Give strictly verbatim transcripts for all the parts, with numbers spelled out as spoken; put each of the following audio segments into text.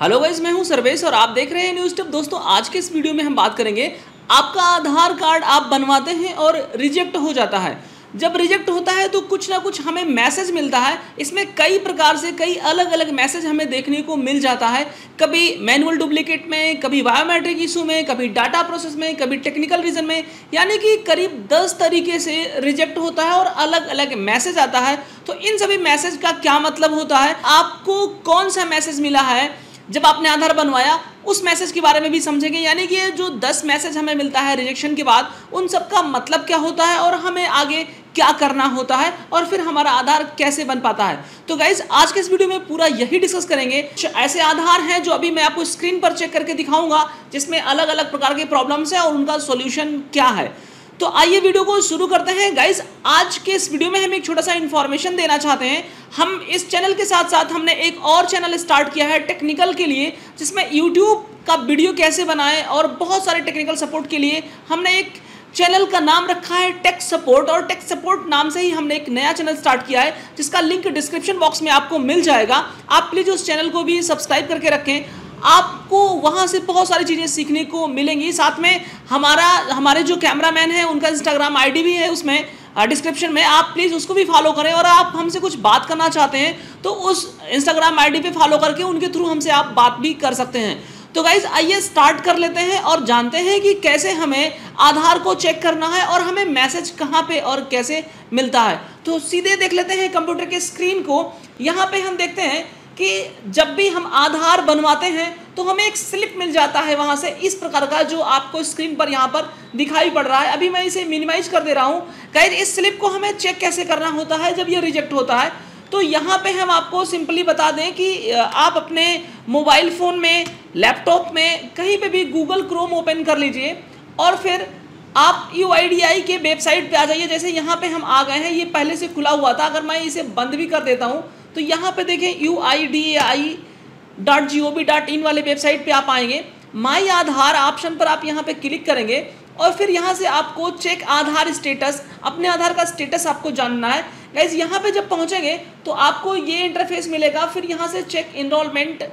Hello guys, मैं हूं सर्वेश और आप देख रहे हैं न्यूज़ टिप। दोस्तों, आज के इस वीडियो में हम बात करेंगे, आपका आधार कार्ड आप बनवाते हैं और रिजेक्ट हो जाता है। जब रिजेक्ट होता है तो कुछ ना कुछ हमें मैसेज मिलता है। इसमें कई प्रकार से कई अलग अलग मैसेज हमें देखने को मिल जाता है। कभी मैनुअल डुप्लीकेट में, कभी बायोमेट्रिक इशू में, कभी डाटा प्रोसेस में, कभी टेक्निकल रीजन में, यानी कि करीब दस तरीके से रिजेक्ट होता है और अलग अलग मैसेज आता है। तो इन सभी मैसेज का क्या मतलब होता है, आपको कौन सा मैसेज मिला है जब आपने आधार बनवाया, उस मैसेज के बारे में भी समझेंगे। यानी कि ये जो दस मैसेज हमें मिलता है रिजेक्शन के बाद, उन सब का मतलब क्या होता है और हमें आगे क्या करना होता है और फिर हमारा आधार कैसे बन पाता है। तो गाइज, आज के इस वीडियो में पूरा यही डिस्कस करेंगे। ऐसे आधार हैं जो अभी मैं आपको स्क्रीन पर चेक करके दिखाऊंगा, जिसमें अलग अलग प्रकार के प्रॉब्लम्स हैं और उनका सॉल्यूशन क्या है। तो आइए वीडियो को शुरू करते हैं। गाइज, आज के इस वीडियो में हम एक छोटा सा इन्फॉर्मेशन देना चाहते हैं। हम इस चैनल के साथ साथ हमने एक और चैनल स्टार्ट किया है टेक्निकल के लिए, जिसमें यूट्यूब का वीडियो कैसे बनाएं और बहुत सारे टेक्निकल सपोर्ट के लिए हमने एक चैनल का नाम रखा है टेक सपोर्ट, और टेक सपोर्ट नाम से ही हमने एक नया चैनल स्टार्ट किया है, जिसका लिंक डिस्क्रिप्शन बॉक्स में आपको मिल जाएगा। आप प्लीज़ उस चैनल को भी सब्सक्राइब करके रखें, आपको वहाँ से बहुत सारी चीज़ें सीखने को मिलेंगी। साथ में हमारा हमारे जो कैमरामैन है उनका इंस्टाग्राम आईडी भी है उसमें डिस्क्रिप्शन में, आप प्लीज़ उसको भी फॉलो करें। और आप हमसे कुछ बात करना चाहते हैं तो उस इंस्टाग्राम आईडी पे फॉलो करके उनके थ्रू हमसे आप बात भी कर सकते हैं। तो गाइज, आइए स्टार्ट कर लेते हैं और जानते हैं कि कैसे हमें आधार को चेक करना है और हमें मैसेज कहाँ पे और कैसे मिलता है। तो सीधे देख लेते हैं कंप्यूटर के स्क्रीन को। यहाँ पे हम देखते हैं कि जब भी हम आधार बनवाते हैं तो हमें एक स्लिप मिल जाता है वहाँ से, इस प्रकार का, जो आपको स्क्रीन पर यहाँ पर दिखाई पड़ रहा है। अभी मैं इसे मिनिमाइज कर दे रहा हूँ। गाइस, इस स्लिप को हमें चेक कैसे करना होता है जब ये रिजेक्ट होता है। तो यहाँ पे हम आपको सिंपली बता दें कि आप अपने मोबाइल फ़ोन में, लैपटॉप में, कहीं पे भी गूगल क्रोम ओपन कर लीजिए और फिर आप यू आई डी आई के वेबसाइट पे आ जाइए। जैसे यहाँ पे हम आ गए हैं, ये पहले से खुला हुआ था। अगर मैं इसे बंद भी कर देता हूँ तो यहाँ पे देखें U I D A I dot G O V dot in वाले वेबसाइट पे आप आएंगे। माई आधार ऑप्शन पर आप यहाँ पे क्लिक करेंगे और फिर यहाँ से आपको चेक आधार स्टेटस, अपने आधार का स्टेटस आपको जानना है। गाइज, यहाँ पे जब पहुँचेंगे तो आपको ये इंटरफेस मिलेगा। फिर यहाँ से चेक इनरोलमेंट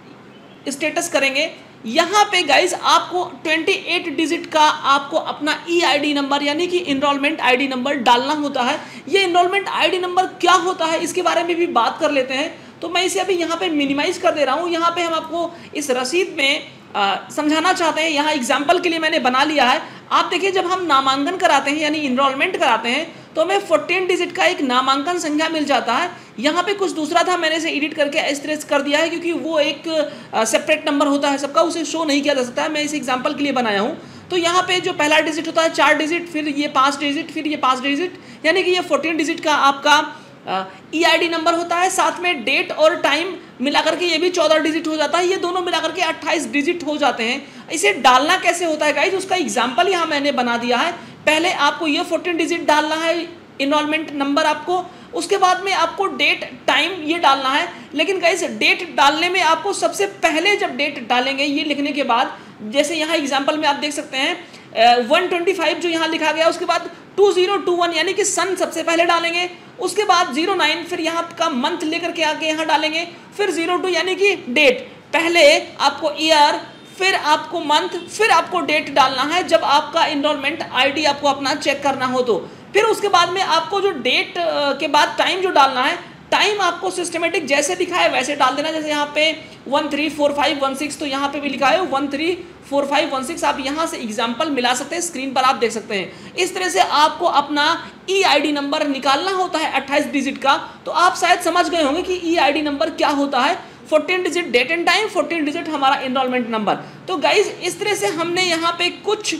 स्टेटस करेंगे। यहाँ पे गाइज आपको अट्ठाईस डिजिट का आपको अपना ई आई डी नंबर, यानी कि इनरोलमेंट आईडी नंबर डालना होता है। ये इनरोलमेंट आईडी नंबर क्या होता है, इसके बारे में भी बात कर लेते हैं। तो मैं इसे अभी यहाँ पे मिनिमाइज कर दे रहा हूँ। यहाँ पे हम आपको इस रसीद में आ, समझाना चाहते हैं। यहाँ एग्जाम्पल के लिए मैंने बना लिया है। आप देखिए, जब हम नामांकन कराते हैं यानी इनरोलमेंट कराते हैं तो हमें चौदह डिजिट का एक नामांकन संख्या मिल जाता है। यहाँ पे कुछ दूसरा था, मैंने इसे एडिट करके इस तरह से कर दिया है क्योंकि वो एक सेपरेट नंबर होता है सबका, उसे शो नहीं किया जा सकता है। मैं इस एग्जाम्पल के लिए बनाया हूँ। तो यहाँ पे जो पहला डिजिट होता है चार डिजिट, फिर ये पाँच डिजिट, फिर ये पाँच डिजिट, यानी कि ये चौदह डिजिट का आपका ई आई डी नंबर होता है। साथ में डेट और टाइम मिलाकर के ये भी चौदह डिजिट हो जाता है। ये दोनों मिलाकर के अट्ठाईस डिजिट हो जाते हैं। इसे डालना कैसे होता है गाइज, उसका एग्जाम्पल यहाँ मैंने बना दिया है। पहले आपको ये चौदह डिजिट डालना है, इनरोलमेंट नंबर आपको, उसके बाद में आपको डेट टाइम ये डालना है। लेकिन गाइस, डेट डालने में आपको सबसे पहले जब डेट डालेंगे ये लिखने के बाद, जैसे यहाँ एग्जांपल में आप देख सकते हैं वन ट्वेंटी फाइव जो यहाँ लिखा गया, उसके बाद टू ज़ीरो टू वन यानी कि सन सबसे पहले डालेंगे, उसके बाद ज़ीरो नाइन, फिर यहाँ का मंथ लेकर के आके यहाँ डालेंगे, फिर ज़ीरो टू यानी कि डेट। पहले आपको ईयर, फिर आपको मंथ, फिर आपको डेट डालना है जब आपका इनरोलमेंट आईडी आपको अपना चेक करना हो तो। फिर उसके बाद में आपको जो डेट के बाद टाइम जो डालना है, टाइम आपको सिस्टमेटिक जैसे लिखा है वैसे डाल देना। जैसे यहाँ पे one three four five one six, तो यहाँ पे भी लिखा है one three four five one six. आप यहाँ से एग्जाम्पल मिला सकते हैं, स्क्रीन पर आप देख सकते हैं। इस तरह से आपको अपना ई आई डी नंबर निकालना होता है अट्ठाईस डिजिट का। तो आप शायद समझ गए होंगे कि ई आई डी नंबर क्या होता है। चौदह डिजिट डेट एंड टाइम, चौदह डिजिट हमारा इनरोलमेंट नंबर। तो गाइज, इस तरह से हमने यहाँ पे कुछ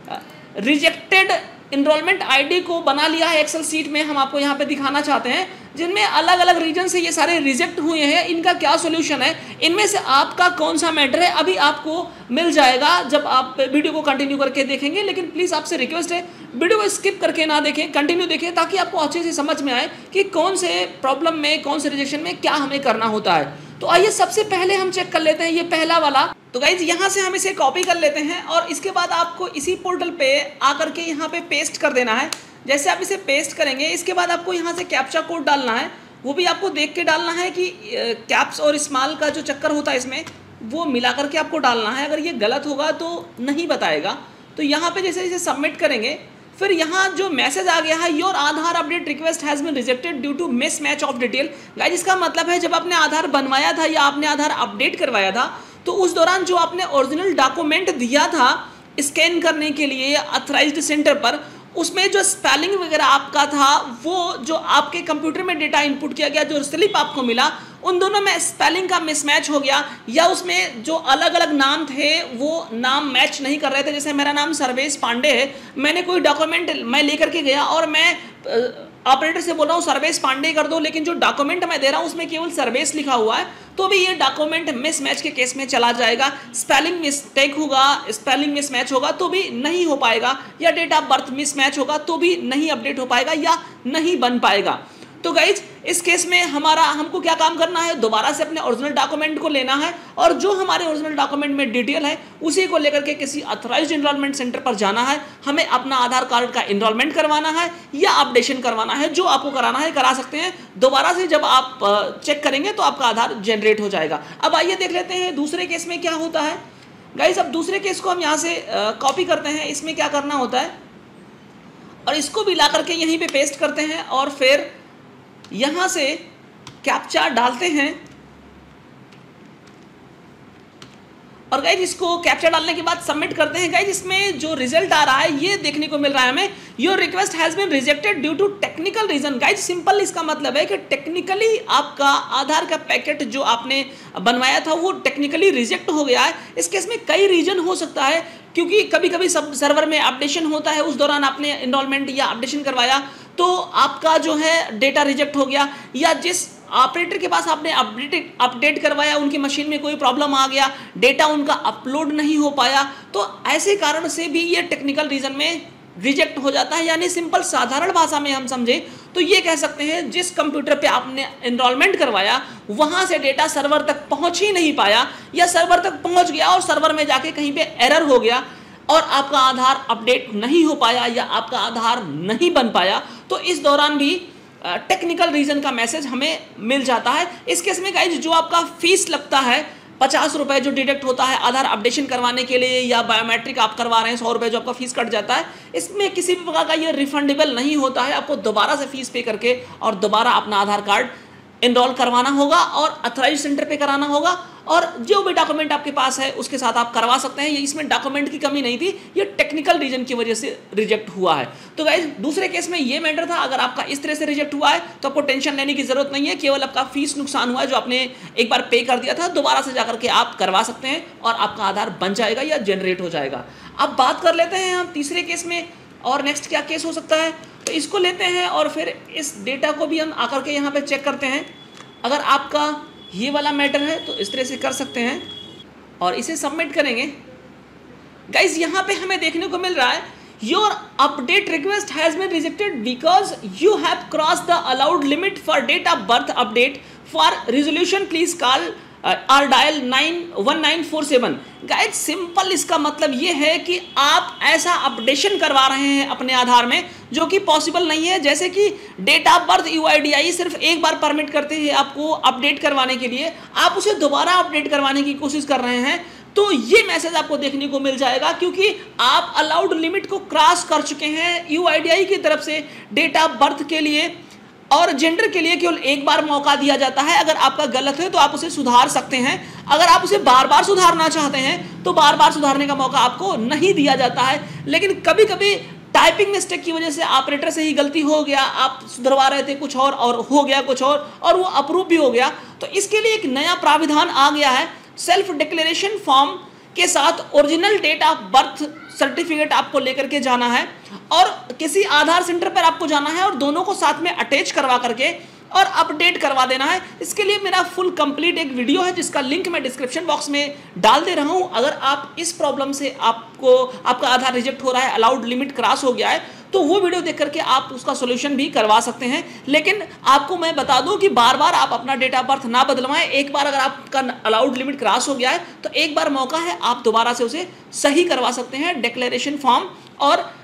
रिजेक्टेड इनरोलमेंट आईडी को बना लिया है एक्सेल सीट में। हम आपको यहाँ पे दिखाना चाहते हैं जिनमें अलग अलग रीजन से ये सारे रिजेक्ट हुए हैं। इनका क्या सॉल्यूशन है, इनमें से आपका कौन सा मैटर है, अभी आपको मिल जाएगा जब आप वीडियो को कंटिन्यू करके देखेंगे। लेकिन प्लीज़ आपसे रिक्वेस्ट है, वीडियो को स्किप करके ना देखें, कंटिन्यू देखें, ताकि आपको अच्छे से समझ में आए कि कौन से प्रॉब्लम में, कौन से रिजेक्शन में क्या हमें करना होता है। तो आइए सबसे पहले हम चेक कर लेते हैं ये पहला वाला। तो गाइज, यहाँ से हम इसे कॉपी कर लेते हैं और इसके बाद आपको इसी पोर्टल पे आकर के यहाँ पे पेस्ट कर देना है। जैसे आप इसे पेस्ट करेंगे, इसके बाद आपको यहाँ से कैप्चा कोड डालना है वो भी आपको देख के डालना है कि कैप्स और स्मॉल का जो चक्कर होता है इसमें वो मिला करके आपको डालना है। अगर ये गलत होगा तो नहीं बताएगा। तो यहाँ पे जैसे जैसे सबमिट करेंगे, फिर यहाँ जो मैसेज आ गया है, your Aadhaar update request has been rejected due to mismatch of detail. Guys इसका मतलब है जब आपने आधार बनवाया था या आपने आधार अपडेट करवाया था तो उस दौरान जो आपने ओरिजिनल डॉक्यूमेंट दिया था स्कैन करने के लिए अथराइज्ड सेंटर पर, उसमें जो स्पेलिंग वगैरह आपका था, वो जो आपके कंप्यूटर में डेटा इनपुट किया गया, जो स्लिप आपको मिला, उन दोनों में स्पेलिंग का मिसमैच हो गया या उसमें जो अलग अलग नाम थे वो नाम मैच नहीं कर रहे थे। जैसे मेरा नाम सर्वेश पांडे है, मैंने कोई डॉक्यूमेंट मैं लेकर के गया और मैं ऑपरेटर से बोल रहा हूँ सर्वेश पांडे कर दो, लेकिन जो डॉक्यूमेंट मैं दे रहा हूँ उसमें केवल सर्वेश लिखा हुआ है, तो भी ये डॉक्यूमेंट मिसमैच के केस में चला जाएगा। स्पेलिंग मिस्टेक होगा, स्पेलिंग मिसमैच होगा तो भी नहीं हो पाएगा, या डेट ऑफ बर्थ मिसमैच होगा तो भी नहीं अपडेट हो पाएगा या नहीं बन पाएगा। तो गाइज इस केस में हमारा हमको क्या काम करना है, दोबारा से अपने ओरिजिनल डॉक्यूमेंट को लेना है और जो हमारे ओरिजिनल डॉक्यूमेंट में डिटेल है उसी को लेकर के किसी अथॉराइज्ड एनरोलमेंट सेंटर पर जाना है। हमें अपना आधार कार्ड का एनरोलमेंट करवाना है या अपडेशन करवाना है, जो आपको कराना है करा सकते हैं। दोबारा से जब आप चेक करेंगे तो आपका आधार जनरेट हो जाएगा। अब आइए देख लेते हैं दूसरे केस में क्या होता है। गाइज अब दूसरे केस को हम यहाँ से कॉपी करते हैं। इसमें क्या करना होता है, और इसको भी ला करके यहीं पे पेस्ट करते हैं और फिर यहां से कैप्चा डालते हैं। और गाइज इसको कैप्चा डालने के बाद सबमिट करते हैं। गाइज इसमें जो रिजल्ट आ रहा है ये देखने को मिल रहा है हमें, your request has been rejected due to technical reason. Guys simple इसका मतलब है कि टेक्निकली आपका आधार का पैकेट जो आपने बनवाया था वो टेक्निकली रिजेक्ट हो गया है। इस केस में कई रीजन हो सकता है, क्योंकि कभी कभी सब सर्वर में अपडेशन होता है, उस दौरान आपने एनरोलमेंट या अपडेशन करवाया तो आपका जो है डेटा रिजेक्ट हो गया, या जिस ऑपरेटर के पास आपने अपडेट अपडेट करवाया उनकी मशीन में कोई प्रॉब्लम आ गया, डेटा उनका अपलोड नहीं हो पाया, तो ऐसे कारण से भी ये टेक्निकल रीजन में रिजेक्ट हो जाता है। यानी सिंपल साधारण भाषा में हम समझे तो ये कह सकते हैं जिस कंप्यूटर पे आपने एनरोलमेंट करवाया वहां से डेटा सर्वर तक पहुंच ही नहीं पाया, या सर्वर तक पहुंच गया और सर्वर में जाके कहीं पे एरर हो गया और आपका आधार अपडेट नहीं हो पाया या आपका आधार नहीं बन पाया, तो इस दौरान भी टेक्निकल रीजन का मैसेज हमें मिल जाता है। इस केस में गाइज जो आपका फीस लगता है पचास रुपए जो डिडक्ट होता है आधार अपडेशन करवाने के लिए, या बायोमेट्रिक आप करवा रहे हैं सौ रुपए जो आपका फीस कट जाता है, इसमें किसी भी प्रकार का ये रिफंडेबल नहीं होता है। आपको दोबारा से फीस पे करके और दोबारा अपना आधार कार्ड एनरोल करवाना होगा और अथॉराइज्ड सेंटर पे कराना होगा, और जो भी डॉक्यूमेंट आपके पास है उसके साथ आप करवा सकते हैं। ये इसमें डॉक्यूमेंट की कमी नहीं थी, ये टेक्निकल रीजन की वजह से रिजेक्ट हुआ है। तो गाइज दूसरे केस में ये मैटर था। अगर आपका इस तरह से रिजेक्ट हुआ है तो आपको टेंशन लेने की जरूरत नहीं है, केवल आपका फीस नुकसान हुआ है जो आपने एक बार पे कर दिया था, दोबारा से जाकर के आप करवा सकते हैं और आपका आधार बन जाएगा या जनरेट हो जाएगा। अब बात कर लेते हैं हम तीसरे केस में, और नेक्स्ट क्या केस हो सकता है, तो इसको लेते हैं और फिर इस डेटा को भी हम आकर के यहाँ पे चेक करते हैं। अगर आपका ये वाला मैटर है तो इस तरह से कर सकते हैं और इसे सबमिट करेंगे। गाइज यहाँ पे हमें देखने को मिल रहा है, your update request has been rejected because you have cross the allowed limit for date of birth update, for resolution please call or dial nine one nine four seven. Guys simple इसका मतलब ये है कि आप ऐसा updation करवा रहे हैं अपने आधार में जो कि पॉसिबल नहीं है। जैसे कि date of birth U I D A सिर्फ एक बार परमिट करते हैं आपको अपडेट करवाने के लिए, आप उसे दोबारा अपडेट करवाने की कोशिश कर रहे हैं, तो ये मैसेज आपको देखने को मिल जाएगा क्योंकि आप अलाउड लिमिट को क्रॉस कर चुके हैं। यू आई डी आई की तरफ से डेट ऑफ बर्थ के लिए और जेंडर के लिए केवल एक बार मौका दिया जाता है। अगर आपका गलत है तो आप उसे सुधार सकते हैं, अगर आप उसे बार बार सुधारना चाहते हैं तो बार बार सुधारने का मौका आपको नहीं दिया जाता है। लेकिन कभी कभी टाइपिंग मिस्टेक की वजह से ऑपरेटर से ही गलती हो गया, आप सुधरवा रहे थे कुछ और और हो गया कुछ और और वो अप्रूव भी हो गया, तो इसके लिए एक नया प्राविधान आ गया है। सेल्फ डिक्लेरेशन फॉर्म के साथ original date of birth certificate आपको लेकर के जाना है और किसी आधार सेंटर पर आपको जाना है और दोनों को साथ में अटैच करवा करके और अपडेट करवा देना है। इसके लिए मेरा फुल कंप्लीट एक वीडियो है जिसका लिंक मैं डिस्क्रिप्शन बॉक्स में डाल दे रहा हूं। अगर आप इस प्रॉब्लम से आपको आपका आधार रिजेक्ट हो रहा है, अलाउड लिमिट क्रॉस हो गया है, तो वो वीडियो देख करके आप उसका सोल्यूशन भी करवा सकते हैं। लेकिन आपको मैं बता दूं कि बार बार आप अपना डेट ऑफ बर्थ ना बदलवाएं। एक बार अगर आपका अलाउड लिमिट क्रॉस हो गया है तो एक बार मौका है, आप दोबारा से उसे सही करवा सकते हैं। डिक्लेरेशन फॉर्म और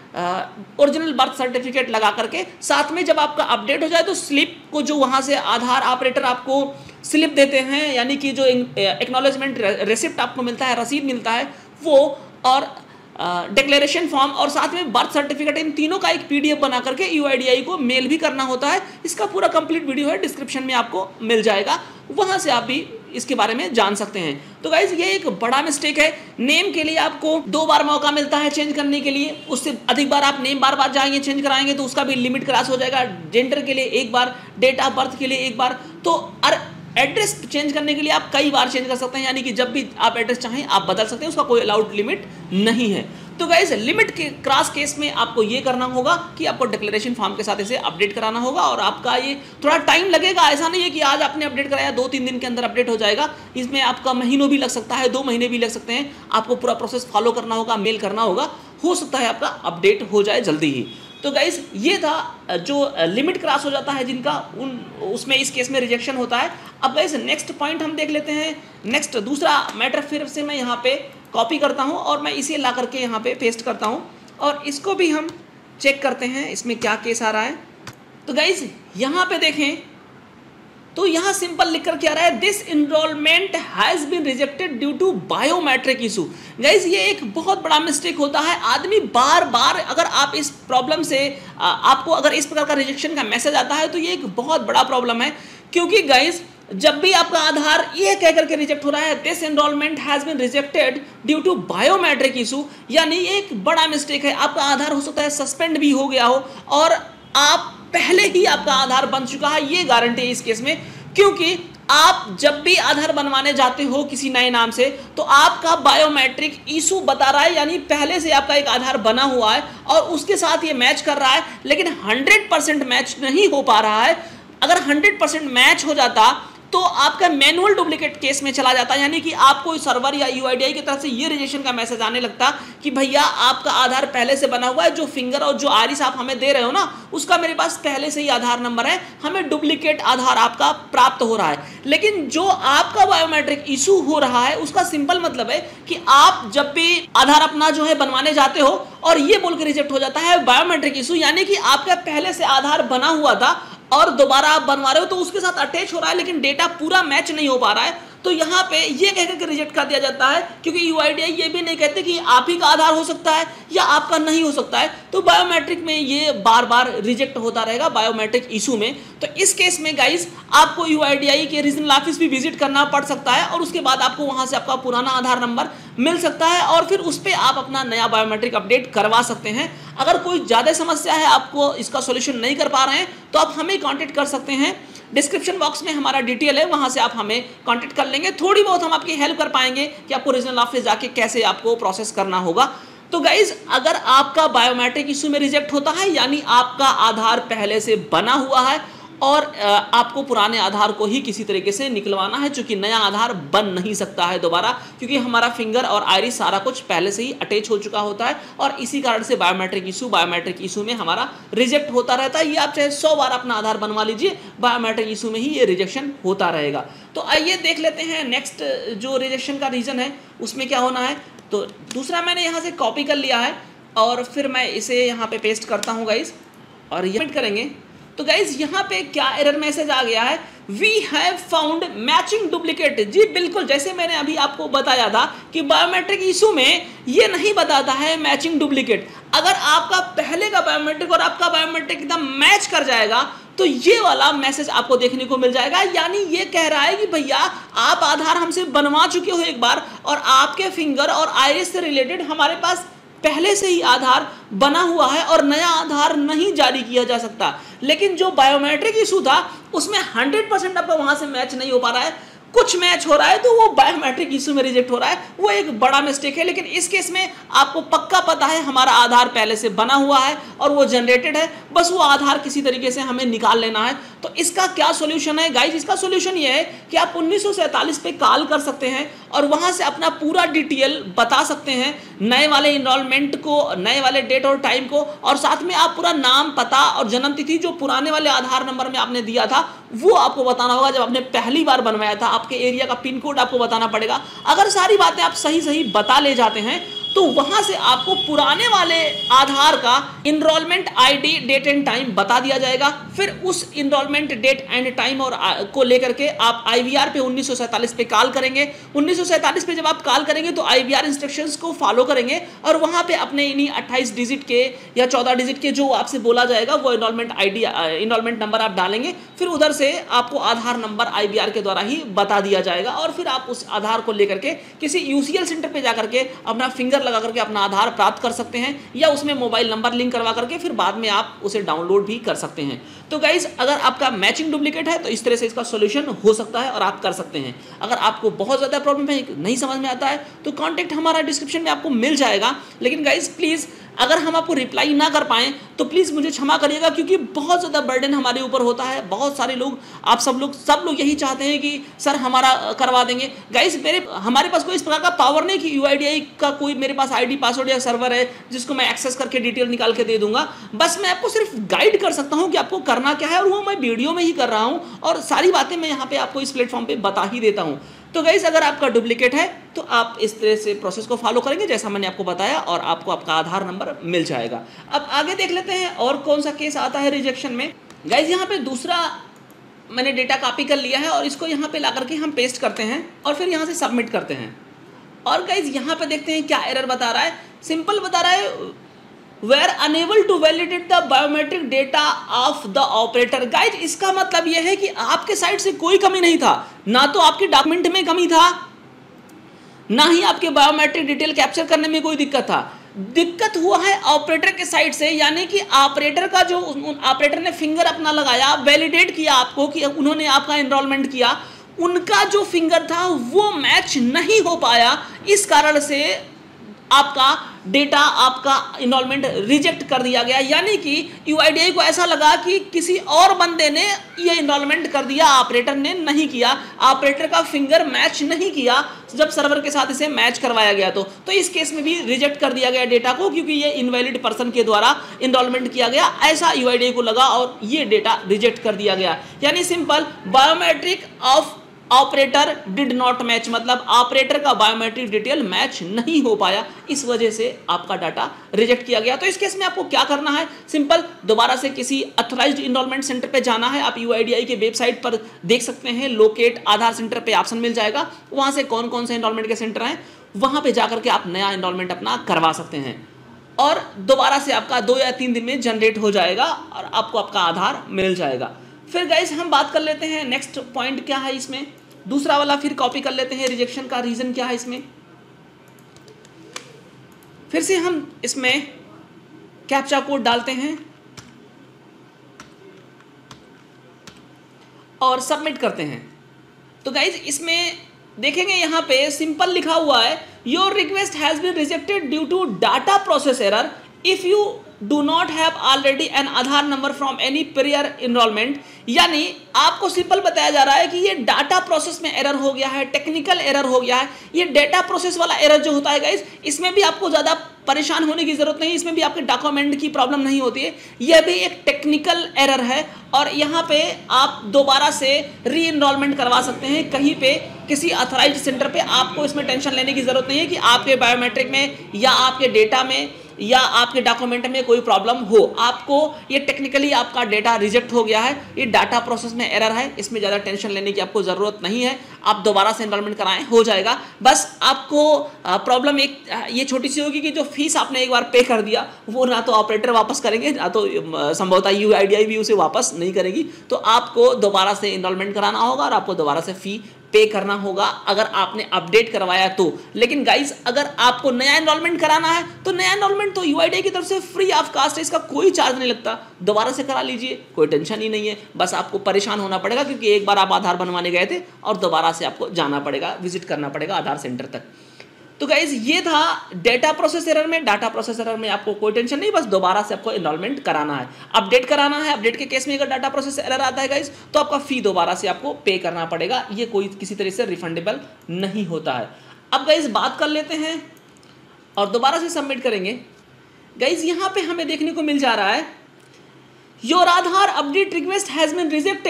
ओरिजिनल बर्थ सर्टिफिकेट लगा करके, साथ में जब आपका अपडेट हो जाए तो स्लिप को जो वहाँ से आधार ऑपरेटर आपको स्लिप देते हैं, यानी कि जो एक्नॉलेजमेंट रिसिप्ट आपको मिलता है, रसीद मिलता है वो, और डिक्लेरेशन फॉर्म और साथ में बर्थ सर्टिफिकेट, इन तीनों का एक पीडीएफ बना करके यूआईडीआई को मेल भी करना होता है। इसका पूरा कंप्लीट वीडियो है, डिस्क्रिप्शन में आपको मिल जाएगा, वहां से आप भी इसके बारे में जान सकते हैं। तो गाइज ये एक बड़ा मिस्टेक है। नेम के लिए आपको दो बार मौका मिलता है चेंज करने के लिए, उससे अधिक बार आप नेम बार बार जाएंगे चेंज कराएंगे तो उसका भी लिमिट क्रॉस हो जाएगा। जेंडर के लिए एक बार, डेट ऑफ बर्थ के लिए एक बार, तो अर एड्रेस चेंज करने के लिए आप कई बार चेंज कर सकते हैं, यानी कि जब भी आप एड्रेस चाहें आप बदल सकते हैं, उसका कोई अलाउड लिमिट नहीं है। तो गाइस लिमिट के क्रॉस केस में आपको ये करना होगा कि आपको डिक्लेरेशन फॉर्म के साथ इसे अपडेट कराना होगा, और आपका ये थोड़ा टाइम लगेगा। ऐसा नहीं है कि आज आपने अपडेट कराया दो तीन दिन के अंदर अपडेट हो जाएगा, इसमें आपका महीनों भी लग सकता है, दो महीने भी लग सकते हैं। आपको पूरा प्रोसेस फॉलो करना होगा, मेल करना होगा, हो सकता है आपका अपडेट हो जाए जल्दी ही। तो गाइस ये था जो लिमिट क्रॉस हो जाता है जिनका, उन उसमें इस केस में रिजेक्शन होता है। अब गाइस नेक्स्ट पॉइंट हम देख लेते हैं। नेक्स्ट दूसरा मैटर फिर से मैं यहाँ पे कॉपी करता हूँ और मैं इसे ला करके यहाँ पे पेस्ट करता हूँ, और इसको भी हम चेक करते हैं इसमें क्या केस आ रहा है। तो गाइस यहाँ पे देखें तो यहाँ सिंपल लिख कर क्या आ रहा है, this enrolment has been rejected due to biometric issue. Guys ये एक बहुत बड़ा मिस्टेक होता है। आदमी बार बार, अगर आप इस प्रॉब्लम से, आपको अगर इस प्रकार का रिजेक्शन का मैसेज आता है तो ये एक बहुत बड़ा प्रॉब्लम है, क्योंकि गाइस जब भी आपका आधार ये कह करके रिजेक्ट हो रहा है, this enrolment has been rejected due to biometric issue, यानी ये एक बड़ा मिस्टेक है। आपका आधार हो सकता है सस्पेंड भी हो गया हो और आप पहले ही आपका आधार बन चुका है, ये गारंटी है इस केस में, क्योंकि आप जब भी आधार बनवाने जाते हो किसी नए नाम से तो आपका बायोमेट्रिक इशू बता रहा है, यानी पहले से आपका एक आधार बना हुआ है और उसके साथ ये मैच कर रहा है, लेकिन हंड्रेड परसेंट मैच नहीं हो पा रहा है। अगर हंड्रेड परसेंट मैच हो जाता तो आपका मैनुअल डुप्लीकेट केस में चला जाता, यानी कि आपको सर्वर या यूआईडीआई की तरफ से ये रिजेक्शन का मैसेज आने लगता कि भैया आपका आधार पहले से बना हुआ है, जो फिंगर और जो आरिस आप हमें दे रहे हो ना उसका मेरे पास पहले से ही आधार नंबर है, हमें डुप्लीकेट आधार आपका प्राप्त हो रहा है। लेकिन जो आपका बायोमेट्रिक इशू हो रहा है उसका सिंपल मतलब है कि आप जब भी आधार अपना जो है बनवाने जाते हो और ये बोल के रिजेक्ट हो जाता है बायोमेट्रिक इशू, यानी कि आपका पहले से आधार बना हुआ था और दोबारा आप बनवा रहे हो तो उसके साथ अटैच हो रहा है, लेकिन डेटा पूरा मैच नहीं हो पा रहा है, तो यहाँ पे ये कहकर के रिजेक्ट कर दिया जाता है, क्योंकि यूआईडीआई ये भी नहीं कहते कि आप ही का आधार हो सकता है या आपका नहीं हो सकता है। तो बायोमेट्रिक में ये बार बार रिजेक्ट होता रहेगा बायोमेट्रिक इशू में। तो इस केस में गाइस आपको यूआईडीआई के रीजनल ऑफिस भी विजिट करना पड़ सकता है और उसके बाद आपको वहां से आपका पुराना आधार नंबर मिल सकता है और फिर उस पर आप अपना नया बायोमेट्रिक अपडेट करवा सकते हैं। अगर कोई ज़्यादा समस्या है, आपको इसका सोल्यूशन नहीं कर पा रहे हैं, तो आप हमें कॉन्टेक्ट कर सकते हैं। डिस्क्रिप्शन बॉक्स में हमारा डिटेल है, वहां से आप हमें कांटेक्ट कर लेंगे, थोड़ी बहुत हम आपकी हेल्प कर पाएंगे कि आपको रीजनल ऑफिस जाके कैसे आपको प्रोसेस करना होगा। तो गाइज अगर आपका बायोमेट्रिक इशू में रिजेक्ट होता है, यानी आपका आधार पहले से बना हुआ है और आपको पुराने आधार को ही किसी तरीके से निकलवाना है, क्योंकि नया आधार बन नहीं सकता है दोबारा, क्योंकि हमारा फिंगर और आइरिस सारा कुछ पहले से ही अटैच हो चुका होता है और इसी कारण से बायोमेट्रिक इशू बायोमेट्रिक इशू में हमारा रिजेक्ट होता रहता है। ये आप चाहे सौ बार अपना आधार बनवा लीजिए, बायोमेट्रिक इशू में ही ये रिजेक्शन होता रहेगा। तो आइए देख लेते हैं नेक्स्ट जो रिजेक्शन का रीज़न है उसमें क्या होना है। तो दूसरा मैंने यहाँ से कॉपी कर लिया है और फिर मैं इसे यहाँ पे पेस्ट करता हूँ गाइज, और ये सबमिट करेंगे। तो गाइज यहाँ पे क्या एरर मैसेज आ गया है, we have found matching duplicate. जी बिल्कुल, जैसे मैंने अभी आपको बताया था कि बायोमेट्रिक इशू में ये नहीं बताता है मैचिंग डुप्लीकेट। अगर आपका पहले का बायोमेट्रिक और आपका बायोमेट्रिक एकदम मैच कर जाएगा तो ये वाला मैसेज आपको देखने को मिल जाएगा, यानी ये कह रहा है कि भैया आप आधार हमसे बनवा चुके हो एक बार और आपके फिंगर और आइरिस से रिलेटेड हमारे पास पहले से ही आधार बना हुआ है और नया आधार नहीं जारी किया जा सकता। लेकिन जो बायोमेट्रिक इशू था उसमें हंड्रेड परसेंट आपका वहां से मैच नहीं हो पा रहा है, कुछ मैच हो रहा है, तो वो बायोमेट्रिक इशू में रिजेक्ट हो रहा है, वो एक बड़ा मिस्टेक है। लेकिन इस केस में आपको पक्का पता है हमारा आधार पहले से बना हुआ है और वो जनरेटेड है, बस वो आधार किसी तरीके से हमें निकाल लेना है। तो इसका क्या सोल्यूशन है गाइज? इसका सोल्यूशन ये है कि आप उन्नीस सौ सैंतालीस पे कॉल कर सकते हैं और वहां से अपना पूरा डिटेल बता सकते हैं, नए वाले इनरोलमेंट को, नए वाले डेट और टाइम को, और साथ में आप पूरा नाम, पता और जन्म तिथि जो पुराने वाले आधार नंबर में आपने दिया था वो आपको बताना होगा जब आपने पहली बार बनवाया था। आपके एरिया का पिन कोड आपको बताना पड़ेगा। अगर सारी बातें आप सही सही बता ले जाते हैं तो वहां से आपको पुराने वाले आधार का enrolment ID date and time बता दिया जाएगा। फिर उस इनरोलमेंट डेट एंड टाइम और को लेकर के आप आईवीआर पे उन्नीस सौ सैंतालीस पे कॉल करेंगे। उन्नीस सौ सैंतालीस पे जब आप कॉल करेंगे तो आईवीआर इंस्ट्रक्शंस को फॉलो करेंगे और वहां पे अपने इन्हीं अट्ठाईस डिजिट के या चौदह डिजिट के जो आपसे बोला जाएगा वो इनरोलमेंट आईडी इनरोलमेंट नंबर आप डालेंगे। फिर उधर से आपको आधार नंबर आईवीआर के द्वारा ही बता दिया जाएगा और फिर आप उस आधार को लेकर के किसी यूसीएल सेंटर पे जाकर के अपना फिंगर लगा करके अपना आधार प्राप्त कर सकते हैं या उसमें मोबाइल नंबर लिंक करवा करके फिर बाद में आप उसे डाउनलोड भी कर सकते हैं। तो गाइज अगर आपका मैचिंग डुप्लीकेट है तो इस तरह से इसका सॉल्यूशन हो सकता है और आप कर सकते हैं। अगर आपको बहुत ज़्यादा प्रॉब्लम है, नहीं समझ में आता है तो कॉन्टैक्ट हमारा डिस्क्रिप्शन में आपको मिल जाएगा। लेकिन गाइज प्लीज़ अगर हम आपको रिप्लाई ना कर पाएँ तो प्लीज़ मुझे क्षमा करिएगा, क्योंकि बहुत ज़्यादा बर्डन हमारे ऊपर होता है। बहुत सारे लोग, आप सब लोग सब लोग यही चाहते हैं कि सर हमारा करवा देंगे। गाइज मेरे हमारे पास कोई इस प्रकार का पावर नहीं कि यूआईडीआई का कोई मेरे पास आईडी पासवर्ड या सर्वर है जिसको मैं एक्सेस करके डिटेल निकाल के दे दूंगा। बस मैं आपको सिर्फ गाइड कर सकता हूं कि आपको करना क्या है और वो मैं वीडियो में ही कर रहा हूं और सारी बातें मैं यहाँ पे आपको इस प्लेटफॉर्म पे बता ही देता हूं। तो गाइस अगर आपका डुप्लीकेट है तो आप इस तरह से प्रोसेस को फॉलो करेंगे जैसा मैंने आपको बताया और आपको आपका आधार नंबर मिल जाएगा। अब आगे देख लेते हैं और कौन सा केस आता है रिजेक्शन में। गाइस यहाँ पे दूसरा मैंने डेटा कॉपी कर लिया है और इसको यहाँ पे ला करके हम पेस्ट करते हैं और फिर यहाँ से सबमिट करते हैं। और गाइस यहाँ पे देखते हैं क्या एरर बता रहा है। सिंपल बता रहा है were unable to validate the biometric data of the operator. Guys इसका मतलब यह है कि आपके साइड से कोई कमी नहीं था, ना तो आपके डॉक्यूमेंट में कमी था, ना ही आपके बायोमेट्रिक डिटेल कैप्चर करने में कोई दिक्कत था। दिक्कत हुआ है ऑपरेटर के साइड से, यानी कि ऑपरेटर का जो ऑपरेटर ने फिंगर अपना लगाया, वैलिडेट किया आपको कि उन्होंने आपका एनरोलमेंट किया, उनका जो फिंगर था वो मैच नहीं हो पाया। इस कारण से आपका डेटा, आपका इनरोलमेंट रिजेक्ट कर दिया गया। यानी कि यूआईडीआई को ऐसा लगा कि किसी और बंदे ने ये इनरोलमेंट कर दिया, ऑपरेटर ने नहीं किया, ऑपरेटर का फिंगर मैच नहीं किया जब सर्वर के साथ इसे मैच करवाया गया। तो तो इस केस में भी रिजेक्ट कर दिया गया डेटा को, क्योंकि ये इनवैलिड पर्सन के द्वारा इनरोलमेंट किया गया, ऐसा यूआईडीआई को लगा और ये डेटा रिजेक्ट कर दिया गया। यानी simple biometric of operator did not match, मतलब ऑपरेटर का बायोमेट्रिक डिटेल मैच नहीं हो पाया, इस वजह से आपका डाटा रिजेक्ट किया गया। तो इस केस में आपको क्या करना है, सिंपल दोबारा से किसी अथोराइज्ड इनरोलमेंट सेंटर पे जाना है। आप यूआईडीआई के वेबसाइट पर देख सकते हैं, लोकेट आधार सेंटर पे ऑप्शन मिल जाएगा, वहां से कौन कौन से इनरोलमेंट के सेंटर हैं वहां पे जाकर के आप नया इनरोलमेंट अपना करवा सकते हैं और दोबारा से आपका दो या तीन दिन में जनरेट हो जाएगा और आपको आपका आधार मिल जाएगा। फिर गाइस हम बात कर लेते हैं नेक्स्ट पॉइंट क्या है इसमें, दूसरा वाला फिर कॉपी कर लेते हैं, रिजेक्शन का रीजन क्या है इसमें। फिर से हम इसमें कैप्चा कोड डालते हैं और सबमिट करते हैं। तो गाइज इसमें देखेंगे यहाँ पे सिंपल लिखा हुआ है, your request has been rejected due to data process error if you do not have already an Aadhaar number from any prior enrolment. यानी आपको सिंपल बताया जा रहा है कि ये डाटा प्रोसेस में एरर हो गया है, टेक्निकल एरर हो गया है। ये डाटा प्रोसेस वाला एरर जो होता है गाइस, इसमें भी आपको ज़्यादा परेशान होने की जरूरत नहीं, इसमें भी आपके डॉक्यूमेंट की प्रॉब्लम नहीं होती है, यह भी एक टेक्निकल एरर है और यहाँ पे आप दोबारा से री इनरोलमेंट करवा सकते हैं कहीं पे, किसी अथोराइज्ड सेंटर पे। आपको इसमें टेंशन लेने की जरूरत नहीं है कि आपके बायोमेट्रिक में या आपके डेटा में या आपके डॉक्यूमेंट में कोई प्रॉब्लम हो। आपको ये टेक्निकली आपका डेटा रिजेक्ट हो गया है, ये डाटा प्रोसेस में एरर है, इसमें ज़्यादा टेंशन लेने की आपको ज़रूरत नहीं है। आप दोबारा से एनरोलमेंट कराएं, हो जाएगा। बस आपको प्रॉब्लम एक ये छोटी सी होगी कि जो फीस आपने एक बार पे कर दिया वो ना तो ऑपरेटर वापस करेंगे, ना तो संभवतः यूआईडीआई भी उसे वापस नहीं करेगी। तो आपको दोबारा से एनरोलमेंट कराना होगा और आपको दोबारा से फी पे करना होगा अगर आपने अपडेट करवाया तो। लेकिन गाइस अगर आपको नया एनरोलमेंट कराना है तो नया एनरोलमेंट तो यूआईडीआई की तरफ से फ्री ऑफ कास्ट है, इसका कोई चार्ज नहीं लगता, दोबारा से करा लीजिए, कोई टेंशन ही नहीं है। बस आपको परेशान होना पड़ेगा क्योंकि एक बार आप आधार बनवाने गए थे और दोबारा से आपको जाना पड़ेगा, विजिट करना पड़ेगा आधार सेंटर तक। तो गाइज ये था डेटा प्रोसेस एरर में। डाटा प्रोसेस एरर में आपको कोई टेंशन नहीं, बस दोबारा से आपको एनरोलमेंट कराना है, अपडेट कराना है। अपडेट के केस में अगर डाटा प्रोसेस एरर आता है गाइज तो आपका फी दोबारा से आपको पे करना पड़ेगा, ये कोई किसी तरह से रिफंडेबल नहीं होता है। अब गाइज बात कर लेते हैं और दोबारा से सबमिट करेंगे। गाइज यहाँ पे हमें देखने को मिल जा रहा है, your Aadhaar update request has been rejected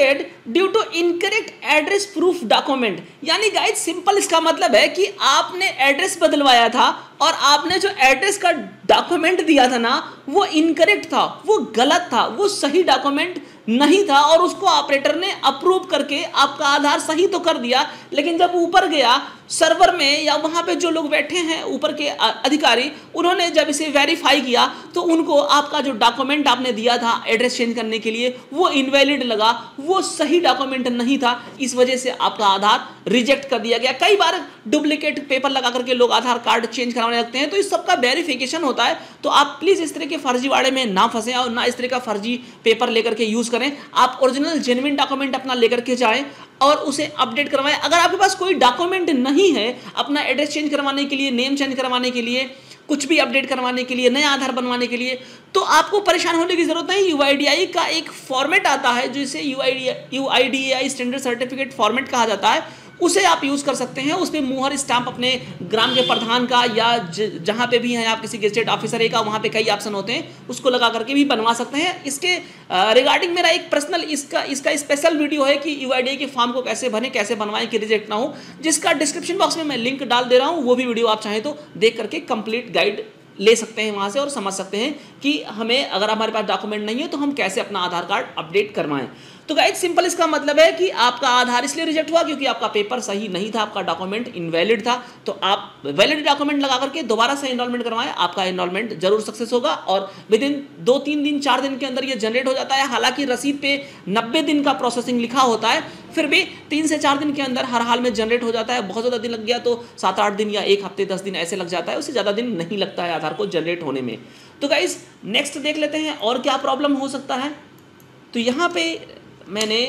due to incorrect address proof document. यानी गाइस सिंपल इसका मतलब है कि आपने एड्रेस बदलवाया था और आपने जो एड्रेस का डॉक्यूमेंट दिया था ना वो इनकरेक्ट था, वो गलत था, वो सही डॉक्यूमेंट नहीं था और उसको ऑपरेटर ने अप्रूव करके आपका आधार सही तो कर दिया, लेकिन जब ऊपर गया सर्वर में या वहां पे जो लोग बैठे हैं ऊपर के अधिकारी, उन्होंने जब इसे वेरीफाई किया तो उनको आपका जो डॉक्यूमेंट आपने दिया था एड्रेस चेंज करने के लिए वो इनवैलिड लगा, वो सही डॉक्यूमेंट नहीं था। इस वजह से आपका आधार रिजेक्ट कर दिया गया। कई बार डुप्लीकेट पेपर लगा करके लोग आधार कार्ड चेंज कराने लगते हैं, तो इस सबका वेरिफिकेशन होता है। तो आप प्लीज इस तरह के फर्जीवाड़े में ना फंसे और ना इस तरह का फर्जी पेपर लेकर के यूज करें। आप ओरिजिनल जेन्युइन डॉक्यूमेंट अपना लेकर के जाएं और उसे अपडेट करवाएं। अगर आपके पास कोई डॉक्यूमेंट नहीं है अपना एड्रेस चेंज करवाने के लिए, नेम चेंज करवाने के लिए, कुछ भी अपडेट करवाने के लिए, नया आधार बनवाने के लिए, तो आपको परेशान होने की जरूरत नहीं। यूआईडीआई का एक फॉर्मेट आता है जिसे यूआईडीआई स्टैंडर्ड सर्टिफिकेट फॉर्मेट कहा जाता है, उसे आप यूज कर सकते हैं। उसमें मुहर स्टाम्प अपने ग्राम के प्रधान का या जहां पे भी हैं आप किसी गेजेटेड ऑफिसर का, वहां पे कई ऑप्शन होते हैं, उसको लगा करके भी बनवा सकते हैं। इसके रिगार्डिंग मेरा एक पर्सनल इसका इसका स्पेशल वीडियो है कि यूआईडीआई के फॉर्म को कैसे भरें, कैसे बनवाएं कि रिजेक्ट ना हो, जिसका डिस्क्रिप्शन बॉक्स में मैं लिंक डाल दे रहा हूं। वो भी वीडियो आप चाहें तो देख करके कंप्लीट गाइड ले सकते हैं वहां से और समझ सकते हैं कि हमें अगर हमारे पास डॉक्यूमेंट नहीं है तो हम कैसे अपना आधार कार्ड अपडेट करवाएं। तो गाइस सिंपल इसका मतलब है कि आपका आधार इसलिए रिजेक्ट हुआ क्योंकि आपका पेपर सही नहीं था, आपका डॉक्यूमेंट इनवैलिड था। तो आप वैलिड डॉक्यूमेंट लगा करके दोबारा से एनरोलमेंट करवाएं, आपका एनरोलमेंट जरूर सक्सेस होगा और विद इन दो तीन दिन चार दिन के अंदर ये जनरेट हो जाता है। हालांकि रसीद पे नब्बे दिन का प्रोसेसिंग लिखा होता है, फिर भी तीन से चार दिन के अंदर हर हाल में जनरेट हो जाता है। बहुत ज्यादा दिन लग गया तो सात आठ दिन या एक हफ्ते दस दिन ऐसे लग जाता है, उससे ज्यादा दिन नहीं लगता है आधार को जनरेट होने में। तो गाइस नेक्स्ट देख लेते हैं और क्या प्रॉब्लम हो सकता है। तो यहाँ पे मैंने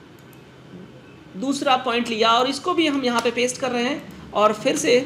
दूसरा पॉइंट लिया और इसको भी हम यहाँ पे पेस्ट कर रहे हैं और फिर से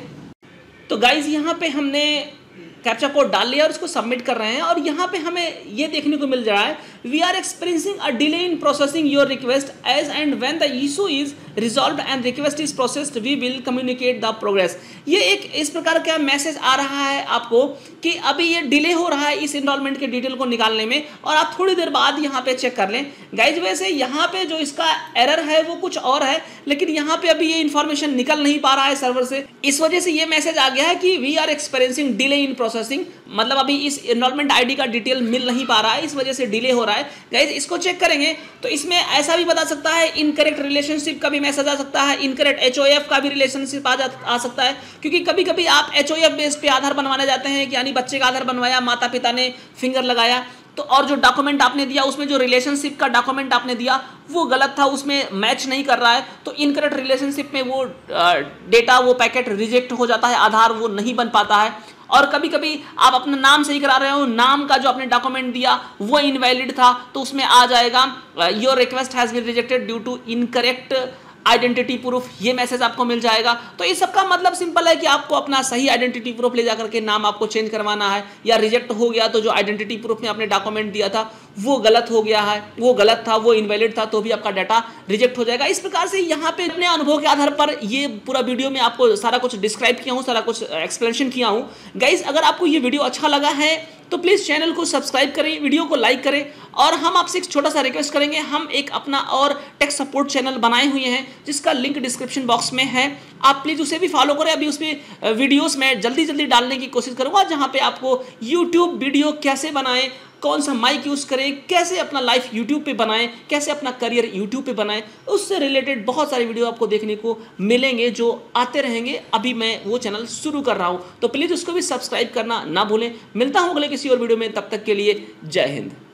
तो गाइज यहाँ पे हमने कैप्चा कोड डाल लिया और इसको सबमिट कर रहे हैं और यहाँ पे हमें ये देखने को मिल रहा है we are experiencing a delay in processing your request as and when the issue is resolved and request is processed we will communicate the progress. ये एक इस प्रकार का मैसेज आ रहा है आपको कि अभी ये डिले हो रहा है इस इनरोलमेंट के डिटेल को निकालने में और आप थोड़ी देर बाद यहाँ पे चेक कर लें। गाइज वैसे यहाँ पे जो इसका एरर है वो कुछ और है, लेकिन यहाँ पे अभी ये इन्फॉर्मेशन निकल नहीं पा रहा है सर्वर से, इस वजह से ये मैसेज आ गया है कि we are experiencing delay in processing, मतलब अभी इस एनरोलमेंट आईडी का डिटेल मिल नहीं पा रहा है, इस वजह से डिले हो रहा है। गाइज इसको चेक करेंगे तो इसमें ऐसा भी बता सकता है, इनकरेक्ट रिलेशनशिप का भी मैसेज आ सकता है, इनकरेक्ट एचओएफ का भी रिलेशनशिप आ, आ सकता है, क्योंकि कभी कभी आप एचओएफ बेस पे आधार बनवाने जाते हैं कि यानी बच्चे का आधार बनवाया, माता पिता ने फिंगर लगाया, तो और जो डॉक्यूमेंट आपने दिया उसमें जो रिलेशनशिप का डॉक्यूमेंट आपने दिया वो गलत था, उसमें मैच नहीं कर रहा है, तो इनकरेक्ट रिलेशनशिप में वो डेटा वो पैकेट रिजेक्ट हो जाता है, आधार वो नहीं बन पाता है। और कभी कभी आप अपना नाम सही करा रहे हो, नाम का जो आपने डॉक्यूमेंट दिया वो इनवैलिड था, तो उसमें आ जाएगा your request has been rejected due to incorrect identity proof, ये मैसेज आपको मिल जाएगा। तो इस सब का मतलब सिंपल है कि आपको अपना सही आइडेंटिटी प्रूफ ले जाकर के नाम आपको चेंज करवाना है, या रिजेक्ट हो गया तो जो आइडेंटिटी प्रूफ में आपने डॉक्यूमेंट दिया था वो गलत हो गया है, वो गलत था, वो इनवैलिड था, तो भी आपका डाटा रिजेक्ट हो जाएगा। इस प्रकार से यहाँ पे अपने अनुभव के आधार पर ये पूरा वीडियो में आपको सारा कुछ डिस्क्राइब किया हूँ, सारा कुछ एक्सप्लेनेशन किया हूँ। गाइज अगर आपको ये वीडियो अच्छा लगा है तो प्लीज़ चैनल को सब्सक्राइब करें, वीडियो को लाइक करें और हम आपसे एक छोटा सा रिक्वेस्ट करेंगे, हम एक अपना और टेक सपोर्ट चैनल बनाए हुए हैं जिसका लिंक डिस्क्रिप्शन बॉक्स में है, आप प्लीज़ उसे भी फॉलो करें। अभी उसमें वीडियोस में जल्दी जल्दी डालने की कोशिश करूँगा जहाँ पे आपको यूट्यूब वीडियो कैसे बनाएं, कौन सा माइक यूज़ करें, कैसे अपना लाइफ यूट्यूब पे बनाएं, कैसे अपना करियर यूट्यूब पे बनाएं, उससे रिलेटेड बहुत सारे वीडियो आपको देखने को मिलेंगे जो आते रहेंगे। अभी मैं वो चैनल शुरू कर रहा हूं, तो प्लीज़ उसको भी सब्सक्राइब करना ना भूलें। मिलता हूं अगले किसी और वीडियो में, तब तक के लिए जय हिंद।